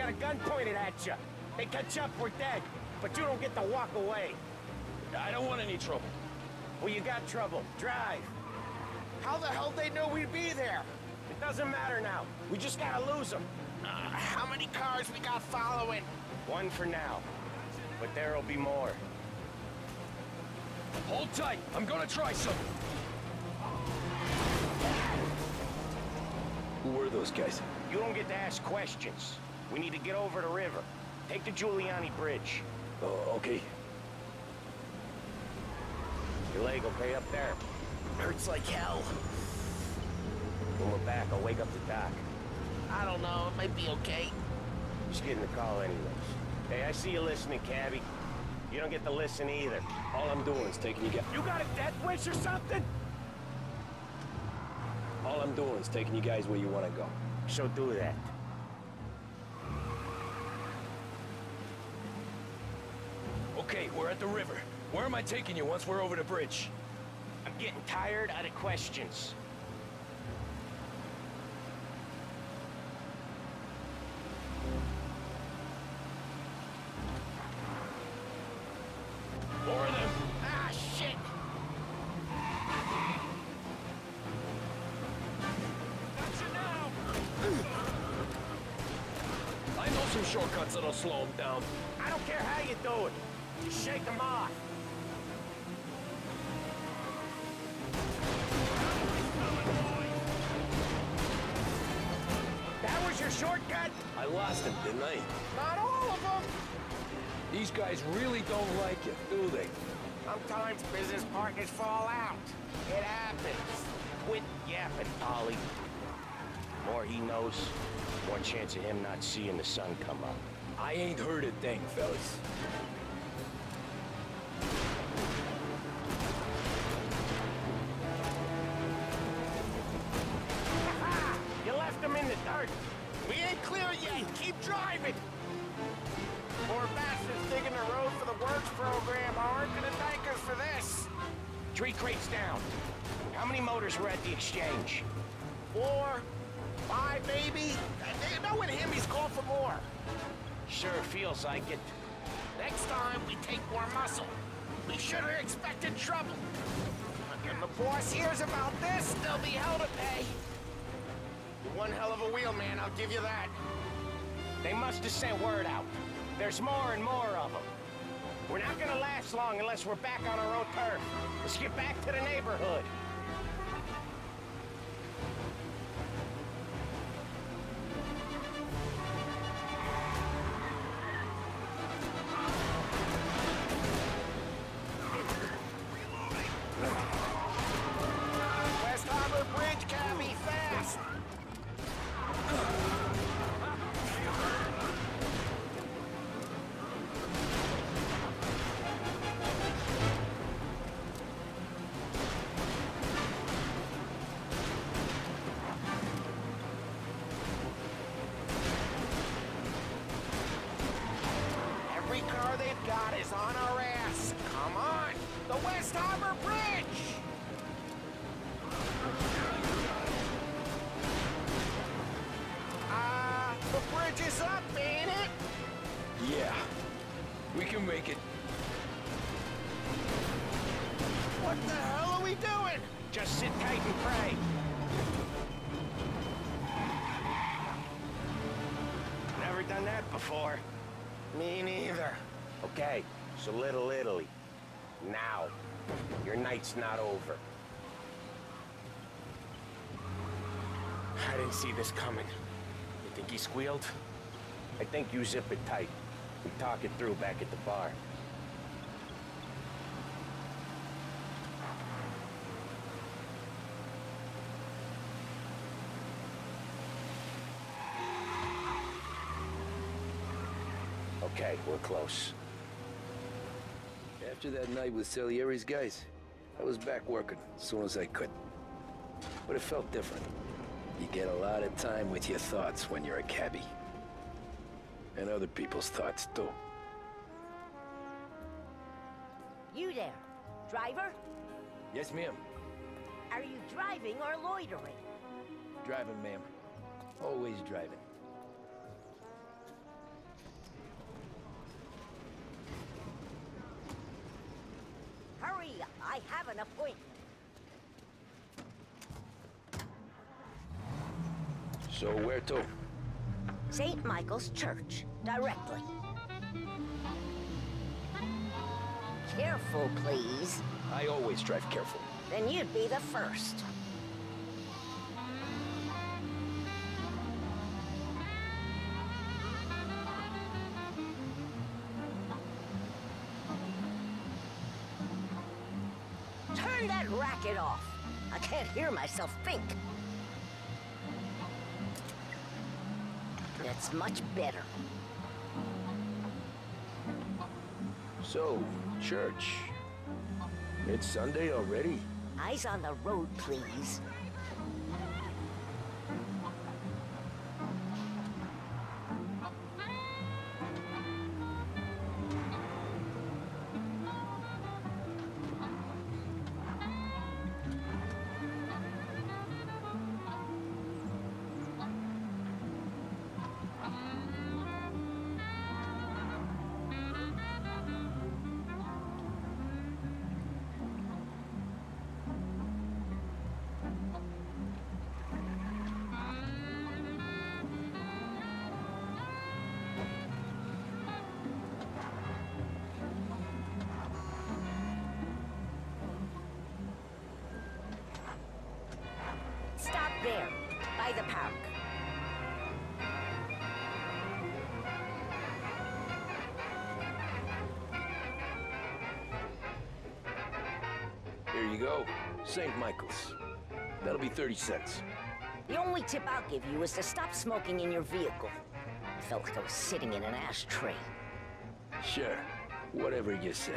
got a gun pointed at you. They catch up, we're dead. But you don't get to walk away. I don't want any trouble. Well, you got trouble. Drive. How the hell they know we'd be there? It doesn't matter now. We just gotta lose them. How many cars we got following? One for now. But there'll be more. Hold tight. I'm gonna try something. Who were those guys? You don't get to ask questions. We need to get over the river. Take the Giuliani Bridge. Oh, okay. Your leg okay up there? Hurts like hell. When we're back, I'll wake up the doc. I don't know, it might be okay. Just getting the call anyways. Hey, I see you listening, cabbie. You don't get to listen either. All I'm doing is taking you guys... You got a death wish or something? All I'm doing is taking you guys where you want to go. So do that. Okay, we're at the river. Where am I taking you once we're over the bridge? I'm getting tired of the questions. More of them. Ah, shit! Gotcha now! I know some shortcuts that'll slow them down. I don't care how you do it. Just shake them off. That was your shortcut? I lost him, didn't I? Not all of them! These guys really don't like you, do they? Sometimes business partners fall out. It happens. Quit yapping, Ollie. More he knows, more chance of him not seeing the sun come up. I ain't heard a thing, fellas. You left him in the dirt. We ain't clear yet. Keep driving. Poor bastards digging the road for the works program aren't gonna thank us for this. 3 crates down. How many motors were at the exchange? 4, 5 maybe. Knowing him, he's called for more. Sure feels like it. Next time, we take more muscle. We should have expected trouble. When the boss hears about this, there'll be hell to pay. You're one hell of a wheelman, I'll give you that. They must have sent word out. There's more and more of them. We're not gonna last long unless we're back on our own turf. Let's get back to the neighborhood. West Harbor Bridge, cabby, fast! Every car they've got is on our ass. Come on! The West Harbor Bridge! The bridge is up, ain't it? Yeah. We can make it. What the hell are we doing? Just sit tight and pray. Never done that before. Me neither. Okay, so Little Italy. Now. Your night's not over. I didn't see this coming. You think he squealed? I think you zip it tight. We talk it through back at the bar. Okay, we're close. After that night with Salieri's guys, I was back working as soon as I could. But it felt different. You get a lot of time with your thoughts when you're a cabbie. And other people's thoughts, too. You there, driver? Yes, ma'am. Are you driving or loitering? Driving, ma'am. Always driving. ya, I have an appointment. So where to? St. Michael's Church, directly. Careful, please. I always drive careful. Then you'd be the first. Turn that racket off. I can't hear myself think. That's much better. So, church. It's Sunday already? Eyes on the road, please. Stop there, by the park. Here you go. St. Michael's. That'll be 30 cents. The only tip I'll give you is to stop smoking in your vehicle. I felt like I was sitting in an ashtray. Sure. Whatever you say.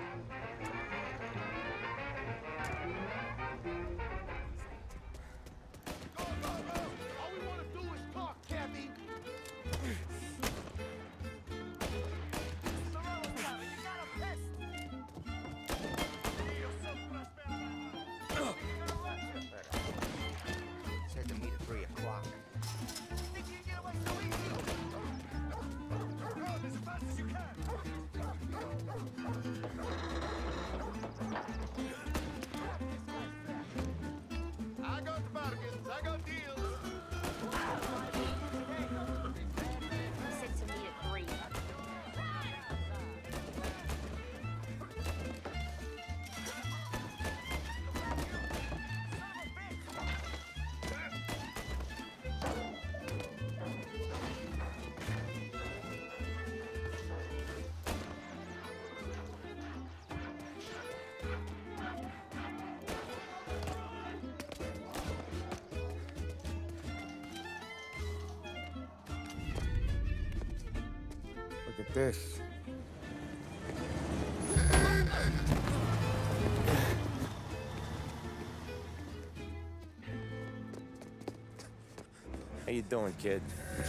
All we want to do is talk, Cabby. Said to meet at 3 o'clock. Think you can get away so easy? Run as fast as you can. I got bargains. I got deals. Said to meet at 3. Look at this. How you doing, kid?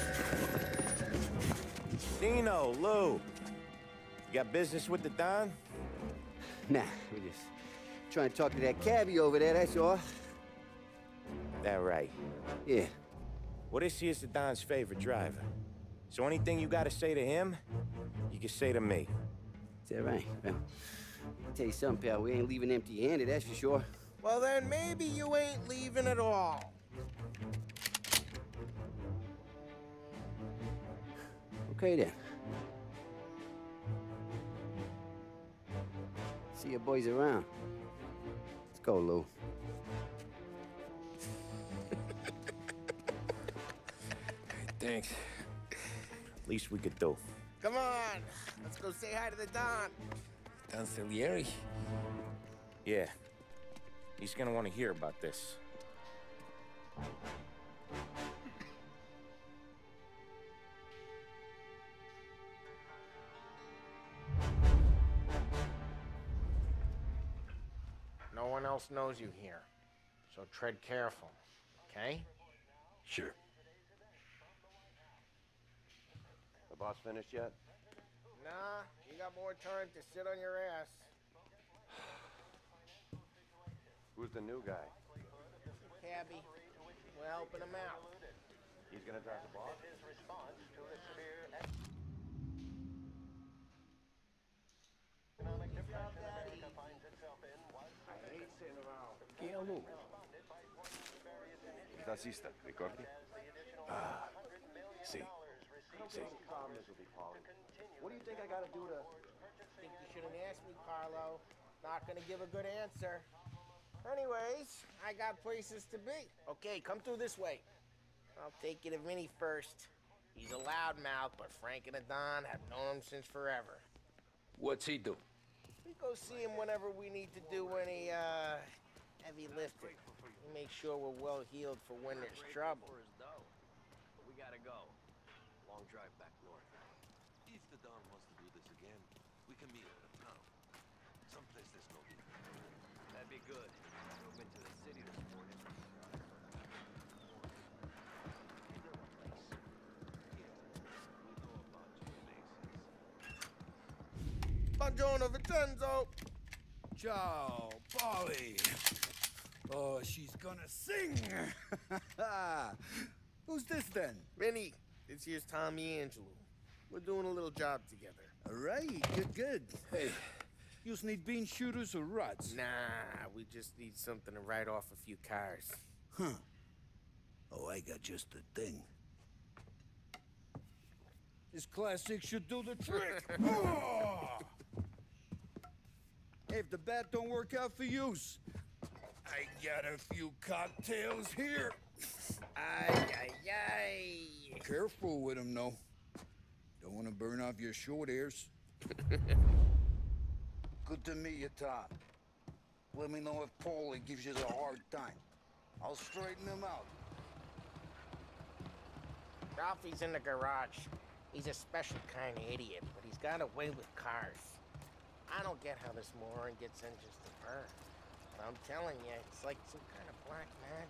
Dino, Lou. You got business with the Don? Nah, we just trying to talk to that cabbie over there, that's all. That right. Yeah. Well, this here's the Don's favorite driver. So anything you gotta say to him, you can say to me. Is that right? Well, I'll tell you something, pal. We ain't leaving empty-handed, that's for sure. Well, then maybe you ain't leaving at all. Okay, then. See your boys around. Let's go, Lou. Thanks. Least we could do. Come on, let's go say hi to the Don. Don Salieri? Yeah. He's gonna want to hear about this. No one else knows you here, so tread careful, okay? Sure. The boss finished yet? Nah, you got more time to sit on your ass. Who's the new guy? Cabby, we're helping him out. He's gonna drive the boss? Economic depression America finds itself in Honolulu. Taxista, ricordi? See. What do you think I gotta do to... Think you shouldn't ask me, Carlo. Not gonna give a good answer. Anyways, I got places to be. Okay, come through this way. I'll take you to Vinny first. He's a loudmouth, but Frank and the Don have known him since forever. What's he do? We go see him whenever we need to do any, heavy lifting. We make sure we're well healed for when there's trouble. But we gotta go. Long drive back north. If the Don wants to do this again, we can meet at a town. Someplace there's no heat. That'd be good. We've been to the city this morning. Buongiorno, Vincenzo! Ciao, Polly. Oh, she's gonna sing. Who's this then? Vinny, this here's Tommy Angelo. We're doing a little job together. All right, good. Hey, you need bean shooters or rods? Nah, we just need something to write off a few cars. Huh. Oh, I got just the thing. This classic should do the trick. Oh! Hey, if the bat don't work out for yous, I got a few cocktails here. Ay. Careful with them, though. Don't want to burn off your short hairs. Good to meet you, Tom. Let me know if Paulie gives you a hard time. I'll straighten him out. Ralphie's in the garage. He's a special kind of idiot, but he's got a way with cars. I don't get how this moron gets engines to burn. But I'm telling you, it's like some kind of black magic.